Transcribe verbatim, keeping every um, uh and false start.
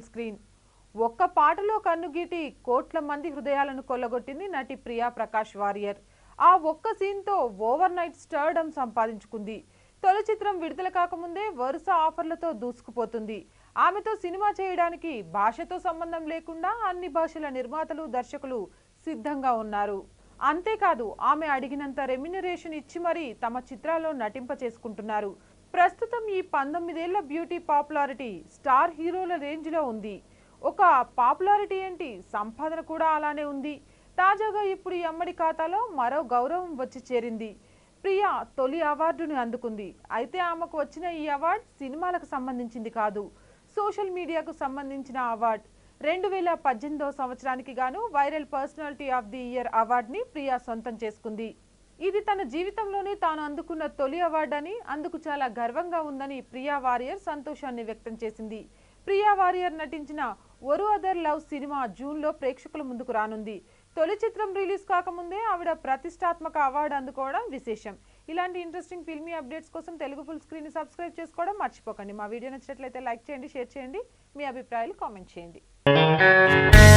Screen. ఒక్క పాటలో కన్నుగీటి కోట్ల మంది హృదయాలను కొల్లగొట్టింది నటి ప్రియా ప్రకాష్ వారియర్. ఆ ఒక్క సీన్తో ఓవర్ నైట్ స్టార్డమ్ సంపాదించుకుంది. తొలి చిత్రం విడుదల కాకముందే వరుస ఆఫర్లతో దూసుకుపోతుంది. ఆమెతో సినిమా చేయడానికి భాషతో సంబంధం లేకుండా అన్ని భాషల నిర్మాతలు, దర్శకులు సిద్ధంగా ఉన్నారు. అంతేకాదు ఆమె అడిగినంత రెమ్యునరేషన్ ఇచ్చి మరీ తమ చిత్రాల్లో నటింప చేసుకుంటున్నారు. ప్రస్తుతం ఈ పంతొమ్మిదేళ్ల బ్యూటీ పాపులారిటీ స్టార్ హీరోల రేంజ్లో ఉంది. ఒక పాపులారిటీ ఏంటి, సంపాదన కూడా అలానే ఉంది. తాజాగా ఇప్పుడు ఈ అమ్మడి ఖాతాలో మరో గౌరవం వచ్చి చేరింది. ప్రియా తొలి అవార్డుని అందుకుంది. అయితే ఆమెకు వచ్చిన ఈ అవార్డు సినిమాలకు సంబంధించింది కాదు, సోషల్ మీడియాకు సంబంధించిన అవార్డు. రెండు వేల పద్దెనిమిదో సంవత్సరానికి గాను viral personality of the year అవార్డుని ప్రియా సొంతం చేసుకుంది. ఇది తన జీవితంలోనే తాను అందుకున్న తొలి అవార్డు అని, అందుకు చాలా గర్వంగా ఉందని ప్రియా వారియర్ సంతోషాన్ని వ్యక్తం చేసింది. ప్రియా వారియర్ నటించిన ఒరు అదర్ లవ్ సినిమా జూన్లో ప్రేక్షకుల ముందుకు రానుంది. తొలి చిత్రం రిలీజ్ కాకముందే ఆవిడ ప్రతిష్టాత్మక అవార్డు అందుకోవడం విశేషం. ఇలాంటి ఇంట్రెస్టింగ్ ఫిల్మీ అప్డేట్స్ కోసం తెలుగు ఫుల్ స్క్రీన్ ని సబ్స్క్రైబ్ చేసుకోవడం మర్చిపోకండి. మా వీడియో నచ్చినట్లయితే లైక్ చేయండి, షేర్ చేయండి, మీ అభిప్రాయాలు కామెంట్ చేయండి.